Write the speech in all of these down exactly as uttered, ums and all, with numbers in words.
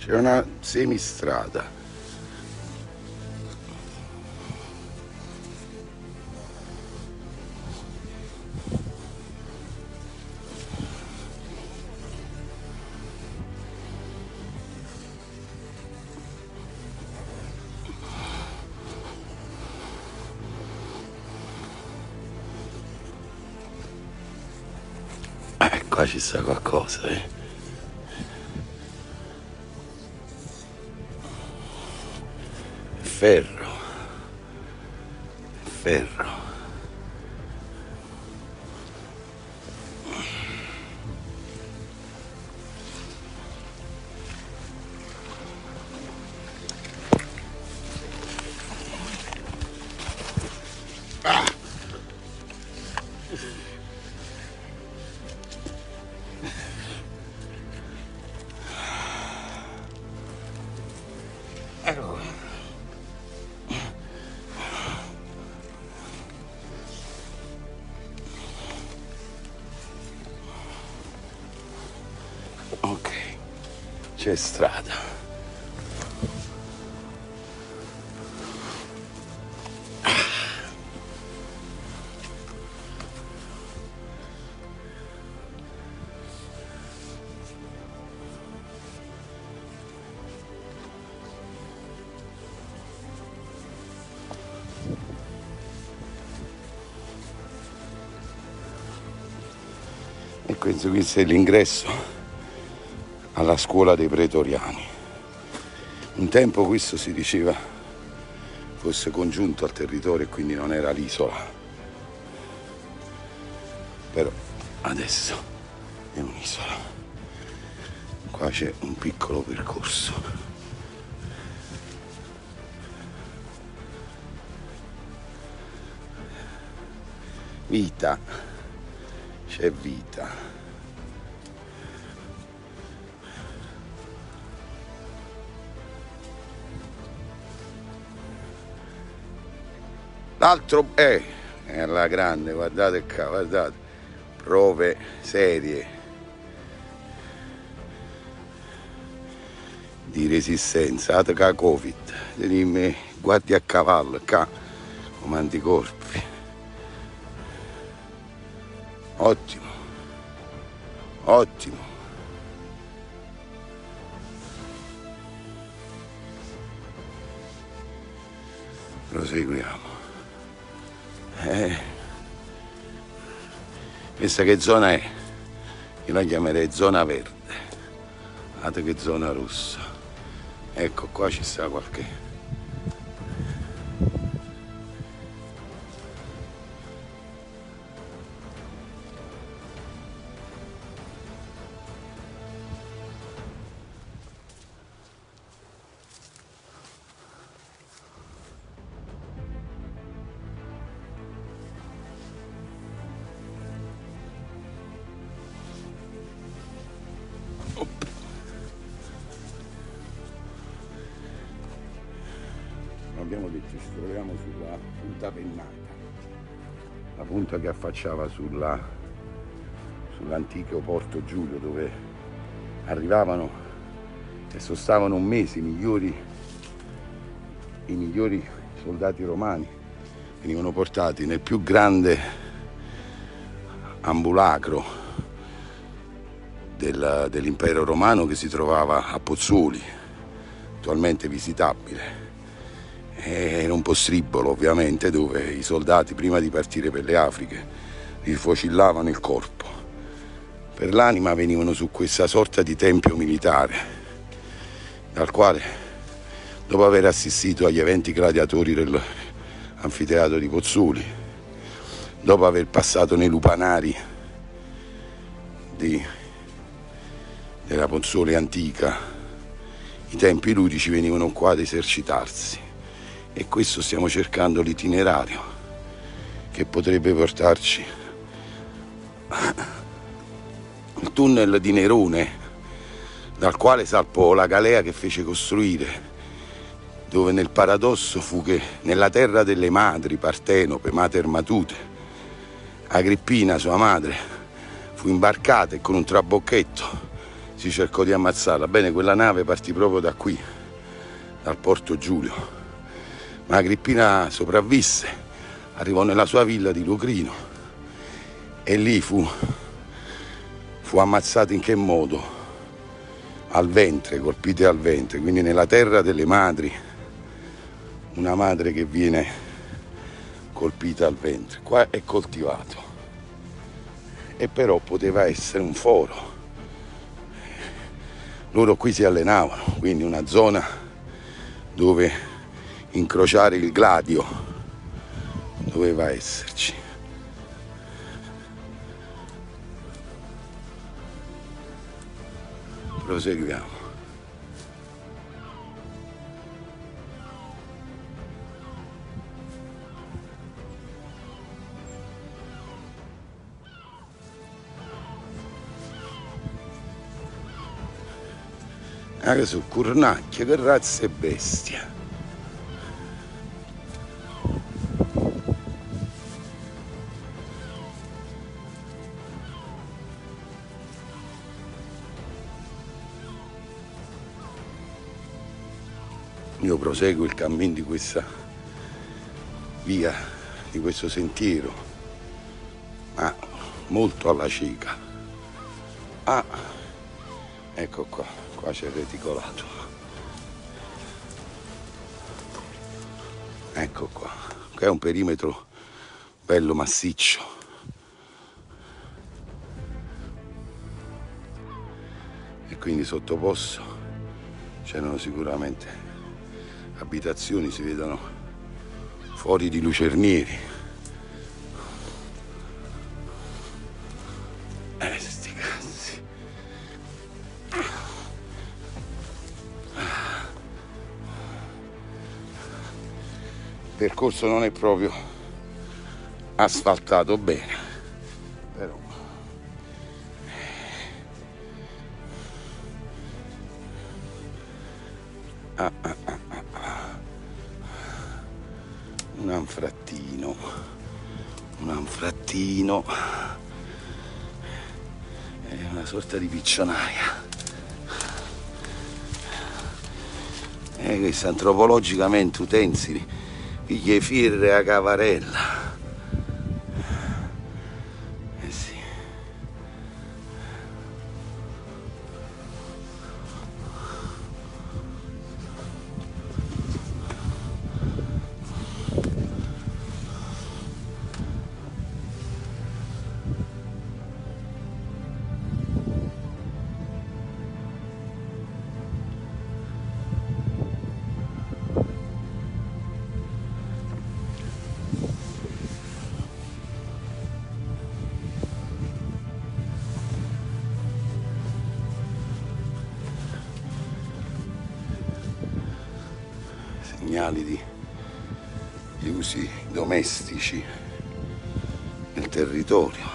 C'è una semistrada. Eh, qua ci sta qualcosa, eh. Ferro. Ferro. Ah. Ecco qua. Ok, c'è strada. E questo, questo è l'ingresso alla scuola dei pretoriani. Un tempo questo si diceva fosse congiunto al territorio e quindi non era l'isola. Però adesso è un'isola. Qua c'è un piccolo percorso. Vita, c'è vita. L'altro è, è alla grande, guardate qua, guardate, prove serie di resistenza, ataca Covid, dimmi, guardi a cavallo, qua, come anticorpi. Ottimo, ottimo. Proseguiamo. Eh, questa che zona è? Io la chiamerei zona verde. Guardate che zona rossa. Ecco qua ci sta qualche. Abbiamo detto ci troviamo sulla punta pennata, la punta che affacciava sulla, sull'antico Porto Giulio, dove arrivavano e sostavano un mese i migliori, i migliori soldati romani. Venivano portati nel più grande ambulacro del, dell'impero romano che si trovava a Pozzuoli, attualmente visitabile. Era un postribolo ovviamente dove i soldati prima di partire per le Afriche rifocillavano il corpo. Per l'anima venivano su questa sorta di tempio militare dal quale, dopo aver assistito agli eventi gladiatori dell'anfiteatro di Pozzuoli, dopo aver passato nei lupanari di, della Pozzuoli antica, i tempi ludici venivano qua ad esercitarsi. E questo stiamo cercando l'itinerario che potrebbe portarci al tunnel di Nerone, dal quale salpò la galea che fece costruire, dove nel paradosso fu che nella terra delle madri, Partenope, Mater Matute, Agrippina, sua madre, fu imbarcata e con un trabocchetto si cercò di ammazzarla. Bene, quella nave partì proprio da qui, dal Porto Giulio, ma Agrippina sopravvisse, arrivò nella sua villa di Lucrino e lì fu, fu ammazzata in che modo? Al ventre, colpite al ventre, quindi nella terra delle madri, una madre che viene colpita al ventre. Qua è coltivato e però poteva essere un foro. Loro qui si allenavano, quindi una zona dove incrociare il gladio doveva esserci. Proseguiamo. Anche su cornacchie, che razza e bestia. Io proseguo il cammino di questa via, di questo sentiero, ma molto alla cieca. Ah, ecco qua. Qua c'è il reticolato. Ecco qua. Qua è un perimetro bello massiccio. E quindi sottoposto c'erano sicuramente abitazioni, si vedono fori di lucernieri. Eh, sti cazzi. Il percorso non è proprio asfaltato bene, però ah, ah, ah, ah. un anfrattino, un anfrattino, è una sorta di piccionaia. E questo antropologicamente utensili. Figlie firre a cavarella. Eh sì. Segnali di, di usi domestici nel territorio.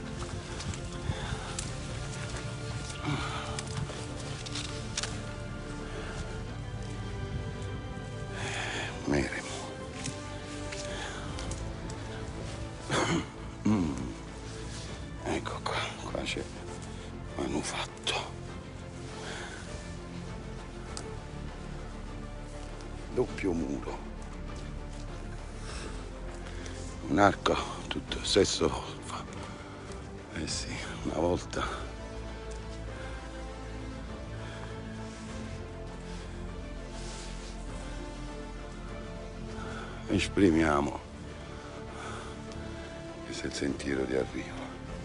Meremo. Mm. Ecco qua, qua c'è manufatto. Doppio muro, un arco tutto stesso fa. Eh sì, una volta esprimiamo, questo è il sentiero di arrivo.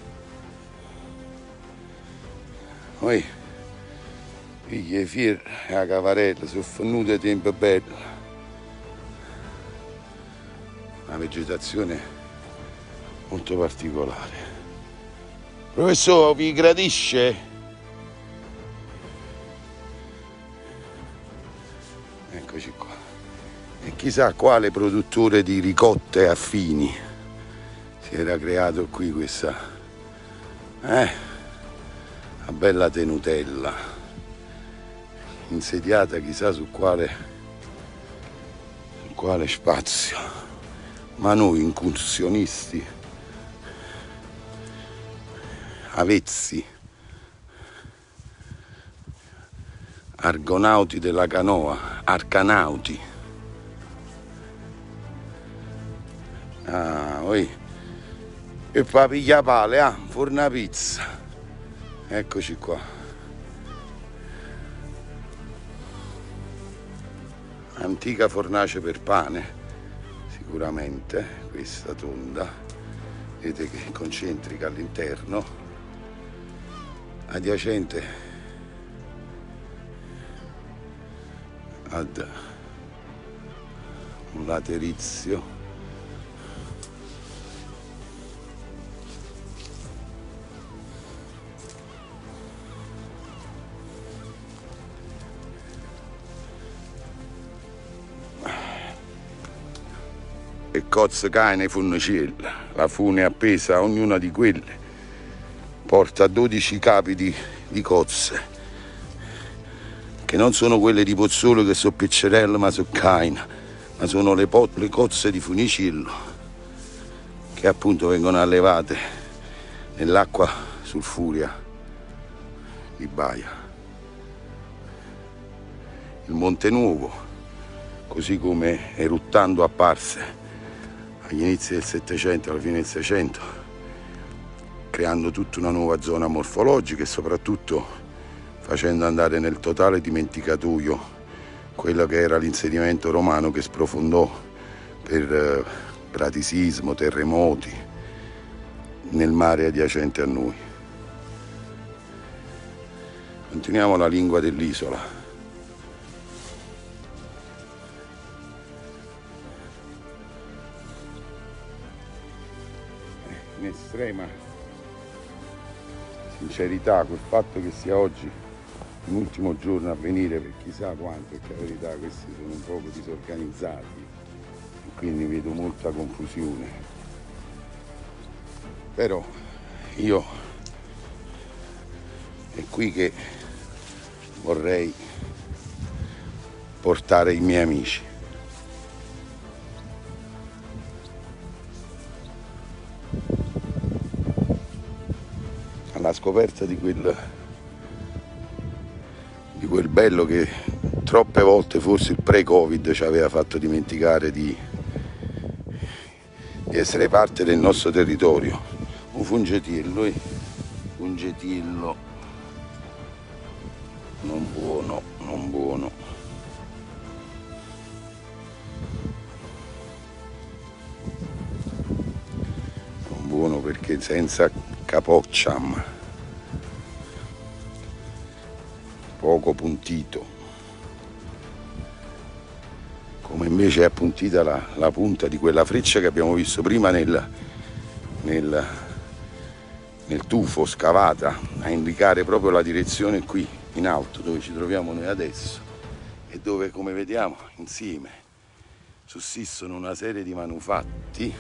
Poi figlie fier e la cavarella sono fannute tempo bello, una vegetazione molto particolare. Professore, vi gradisce? Eccoci qua. E chissà quale produttore di ricotte affini si era creato qui questa eh, una bella tenutella insediata chissà su quale, su quale spazio, ma noi incursionisti avezzi Argonauti della canoa, arcanauti. Ah, oi. E fa piglia pale, ah, forna pizza. Eccoci qua. Antica fornace per pane, sicuramente, questa tonda. Vedete che concentrica all'interno. Adiacente ad un laterizio. E cozze cane funicella, la fune appesa a ognuna di quelle porta dodici capi di, di cozze, che non sono quelle di Pozzolo che sono piccerelle ma sono caina, ma sono le, le cozze di Funicillo che appunto vengono allevate nell'acqua sulfurea di Baia. Il Monte Nuovo, così come eruttando apparse agli inizi del Settecento, alla fine del Seicento, creando tutta una nuova zona morfologica e soprattutto facendo andare nel totale dimenticatoio quello che era l'insediamento romano, che sprofondò per eh, bradisismo, terremoti nel mare adiacente a noi. Continuiamo la lingua dell'isola. In estrema sincerità quel fatto che sia oggi l'ultimo giorno a venire per chissà quanto, perché la verità questi sono un poco disorganizzati e quindi vedo molta confusione, però io è qui che vorrei portare i miei amici. Alla scoperta di quel, di quel bello che troppe volte forse il pre-Covid ci aveva fatto dimenticare di, di essere parte del nostro territorio. Un fungetillo, eh? Fungetillo, non buono, non buono. Non buono perché senza capocciam, poco puntito, come invece è appuntita la, la punta di quella freccia che abbiamo visto prima nel, nel, nel tufo scavata a indicare proprio la direzione qui in alto dove ci troviamo noi adesso e dove, come vediamo, insieme sussistono una serie di manufatti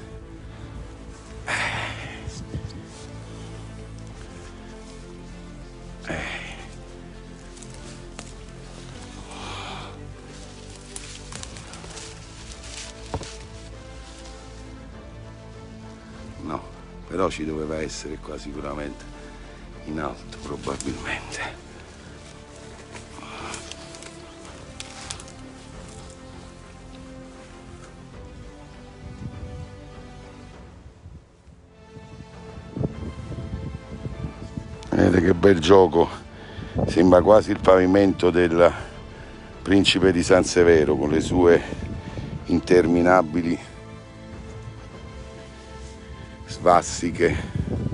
no, però ci doveva essere qua sicuramente in alto probabilmente. Vedete che bel gioco, sembra quasi il pavimento del Principe di San Severo con le sue interminabili svastiche